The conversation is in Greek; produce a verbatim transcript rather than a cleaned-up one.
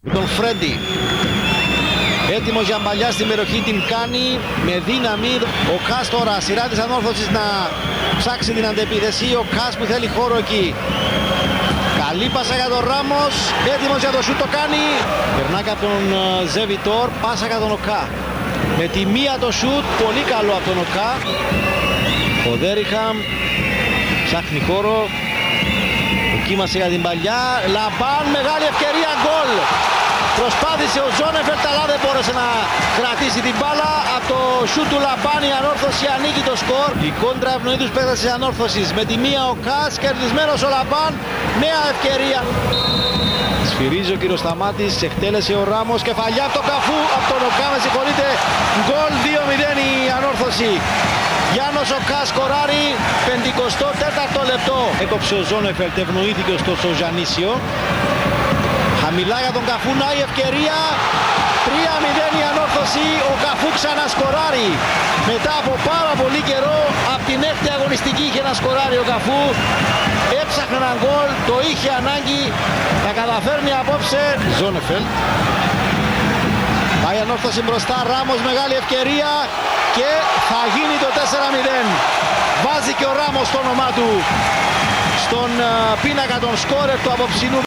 Τον Φρέντι. Έτοιμος για μπαλιά στην περιοχή, την κάνει με δύναμη. Ο Κας τώρα, σειρά της ανόρθωσης να ψάξει την αντεπίθεση. Ο Κας που θέλει χώρο εκεί. Καλή πάσα για τον Ράμος, έτοιμος για το σούτ, το κάνει. Περνά από τον Ζεβιτόρ, πάσα για τον Οκά. Με τη μία το σούτ, πολύ καλό από τον Οκά. Ο Δέριχαμ ψάχνει χώρο. Δοκίμασε για την παλιά. Λαμπάν, μεγάλη ευκαιρία, γκολ. Προσπάθησε ο Ζόνεφελτ αλλά δεν μπόρεσε να κρατήσει την μπάλα. Από το σούτ του Λαμπάν η ανόρθωση ανοίγει το σκορ. Η κόντρα ευνοεί τους παίκτες της ανόρθωσης. Με τη μία ο Κας, κερδισμένος ο Λαμπάν. Νέα ευκαιρία. Σφυρίζει ο κύριος Σταμάτης, εκτέλεσε ο Ράμος. Κεφαλιά από τον Καφού, από τον Οκά, με συγχωρείτε. Γκολ δύο μηδέν η ανόρθωση. Γιάννος ο Κας σκοράρει, πενηκοστό τέταρτο λεπτό. Έκοψε ο Ζόνεφελτ, ευνοήθηκε ωστόσο ο Ζανίσιο. Χαμηλά για τον Καφού, να η ευκαιρία. τρία μηδέν η ανόρθωση, ο Καφού ξανασκοράρει. Μετά από πάρα πολύ καιρό, από την έκτη αγωνιστική είχε να σκοράρει ο Καφού. Έψαχνε έναν γκολ, το είχε ανάγκη, να καταφέρνει απόψε. Ζόνεφελτ. Πάει η ανόρθωση μπροστά, Ράμος, μεγάλη ευκαιρία και θα γίνει το τέσσερα μηδέν. Βάζει και ο Ράμος το όνομά του στον πίνακα των σκόρερ του απόψινού.